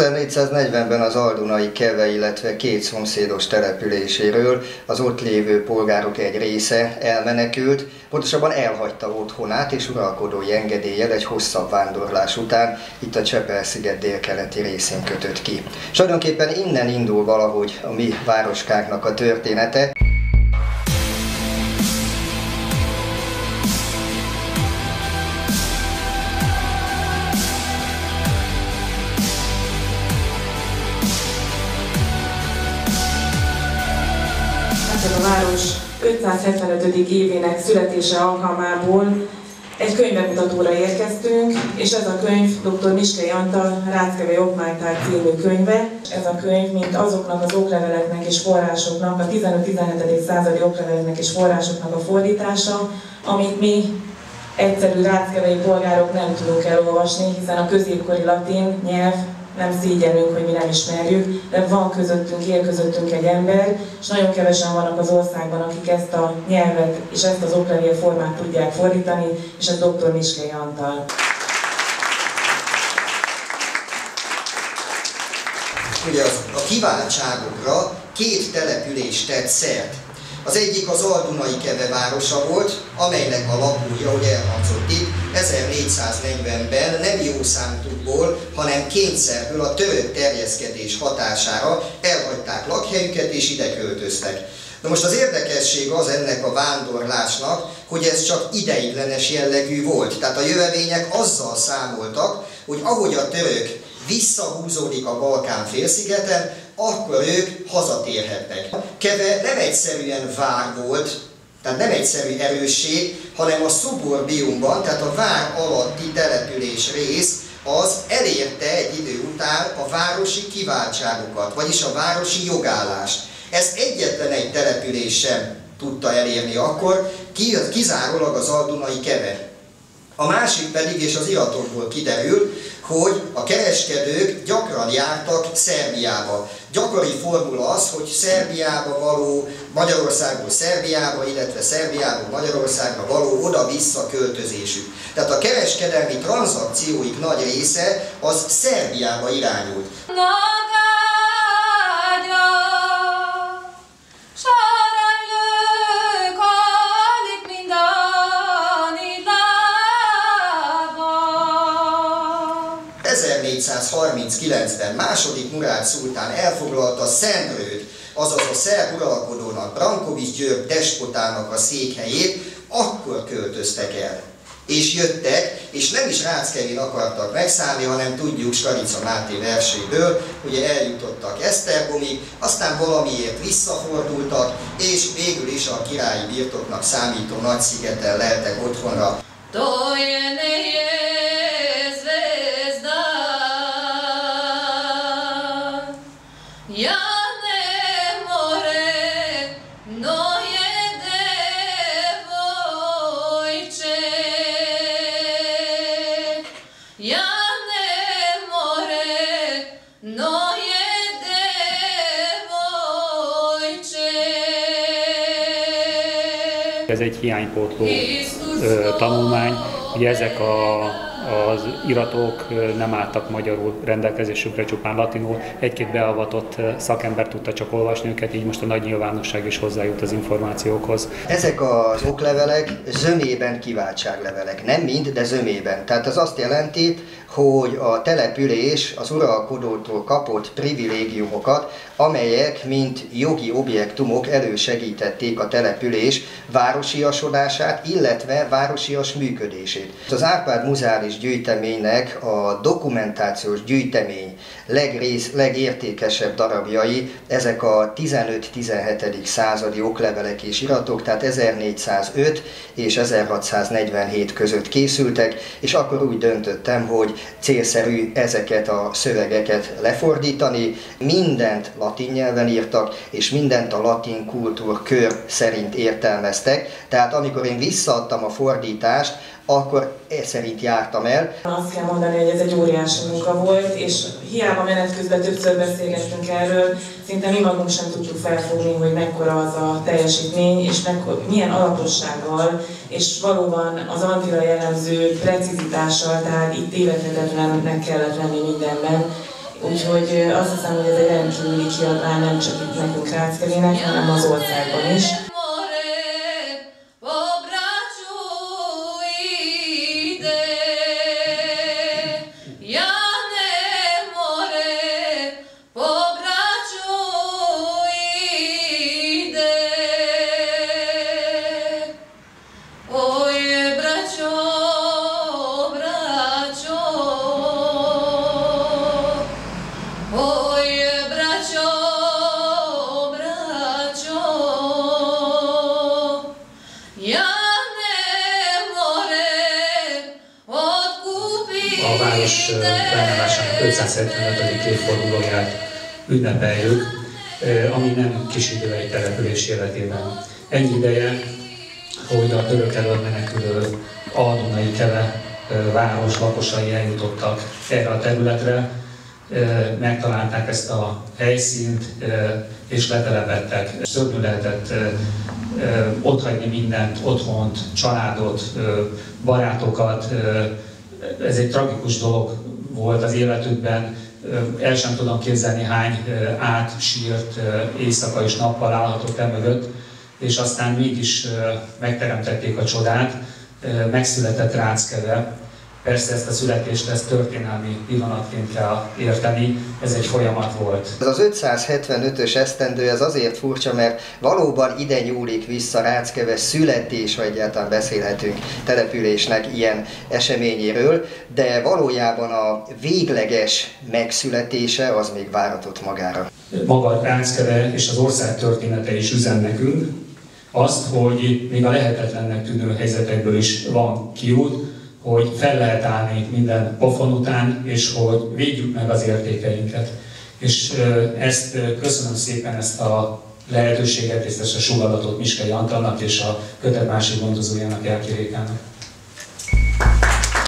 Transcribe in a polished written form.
1440-ben az Aldunai Keve, illetve két szomszédos településéről az ott lévő polgárok egy része elmenekült, pontosabban elhagyta otthonát, és uralkodói engedéllyel egy hosszabb vándorlás után itt a Csepel-sziget délkeleti részén kötött ki. És tulajdonképpen innen indul valahogy a mi városkánknak a története. A város 575. évének születése alkalmából egy könyvbemutatóra érkeztünk, és ez a könyv dr. Miskei Antal Ráckevei Okmánytár című könyve. Ez a könyv, mint azoknak az okleveleknek és forrásoknak, a 15-17. századi okleveleknek és forrásoknak a fordítása, amit mi egyszerű ráckevei polgárok nem tudunk elolvasni, hiszen a középkori latin nyelv nem szégyenünk, hogy mi nem ismerjük, de van közöttünk, él közöttünk egy ember, és nagyon kevesen vannak az országban, akik ezt a nyelvet és ezt az oklevél formát tudják fordítani, és ez dr. Miskei Antal. Ugye a kiváltságokra két település tett szert. Az egyik az Aldunai Keve városa volt, amelynek a lakói, ahogy elhangzott itt, 1440-ben nem jó számtukból, hanem kényszerből a török terjeszkedés hatására elhagyták lakhelyüket és ide költöztek. Na most az érdekesség az ennek a vándorlásnak, hogy ez csak ideiglenes jellegű volt. Tehát a jövevények azzal számoltak, hogy ahogy a török visszahúzódik a Balkán-félszigeten, akkor ők hazatérhetnek. Keve nem egyszerűen vár volt, tehát nem egyszerű erősség, hanem a szuburbiumban, tehát a vár alatti település rész, az elérte egy idő után a városi kiváltságokat, vagyis a városi jogállást. Ezt egyetlen egy település sem tudta elérni akkor, kizárólag az Aldunai Keve. A másik pedig, és az iratokból kiderül, hogy a kereskedők gyakran jártak Szerbiába. Gyakori formula az, hogy Szerbiába való, Magyarországból Szerbiába, illetve Szerbiából Magyarországra való oda-vissza költözésük. Tehát a kereskedelmi tranzakcióik nagy része az Szerbiába irányult. ...1439-ben második Murád szultán elfoglalta Szendrőt, azaz a szerb uralkodónak, Brankovics György despotának a székhelyét, akkor költöztek el. És jöttek, és nem is Ráckevén akartak megszállni, hanem tudjuk Skalica Máté verséből, ugye eljutottak Esztergomig, aztán valamiért visszafordultak, és végül is a királyi birtoknak számító Nagyszigeten leltek otthonra. Ez egy hiánypótló tanulmány, ugye ezek az iratok nem álltak magyarul rendelkezésükre, csupán latinul. Egy-két beavatott szakember tudta csak olvasni őket, így most a nagy nyilvánosság is hozzájut az információkhoz. Ezek az oklevelek zömében kiváltságlevelek. Nem mind, de zömében. Tehát az azt jelenti, hogy a település az uralkodótól kapott privilégiumokat, amelyek mint jogi objektumok elősegítették a település városiasodását, illetve városias működését. Az Árpád muzeális gyűjteménynek a dokumentációs gyűjtemény legértékesebb darabjai, ezek a 15-17. századi oklevelek és iratok, tehát 1405 és 1647 között készültek, és akkor úgy döntöttem, hogy célszerű ezeket a szövegeket lefordítani. Mindent latin nyelven írtak, és mindent a latin kultúrkör szerint értelmeztek. Tehát amikor én visszaadtam a fordítást, akkor ez szerint jártam el. Azt kell mondani, hogy ez egy óriási munka volt, és hiába menet közben többször beszélgettünk erről, szinte mi magunk sem tudtuk felfogni, hogy mekkora az a teljesítmény, és milyen alapossággal, és valóban az Antira jellemző precizitással, tehát itt tévedhetetlennek kellett lenni mindenben. Úgyhogy azt hiszem, hogy ez egy rendkívüli kiadvány nem csak itt nekünk Ráckevének, hanem az országban is. A város fennállásának 575. évfordulóját ünnepeljük, ami nem kis idő egy település életében. Ennyi ideje, hogy a török elől menekülő Aldunai Keve város lakosai eljutottak erre a területre, megtalálták ezt a helyszínt és letelepedtek. Szörnyű lehetett otthagyni mindent, otthont, családot, barátokat. Ez egy tragikus dolog volt az életükben. El sem tudom képzelni, hány átsírt éjszaka és nappal állhatott e mögött, és aztán mégis megteremtették a csodát, megszületett Ráckeve. Persze ezt a születést, ezt történelmi pillanatként kell érteni, ez egy folyamat volt. Ez az 575-ös esztendő ez azért furcsa, mert valóban ide nyúlik vissza Ráckeve születés, ha egyáltalán beszélhetünk településnek ilyen eseményéről, de valójában a végleges megszületése az még váratott magára. Maga Ráckeve és az ország története is üzen nekünk azt, hogy még a lehetetlennek tűnő helyzetekből is van kiút, hogy fel lehet állni minden pofon után, és hogy védjük meg az értékeinket. És ezt köszönöm szépen, ezt a lehetőséget, és ezt a sugallgatót Miskei Antalnak és a kötet másik gondozójának, Jelki Rékának.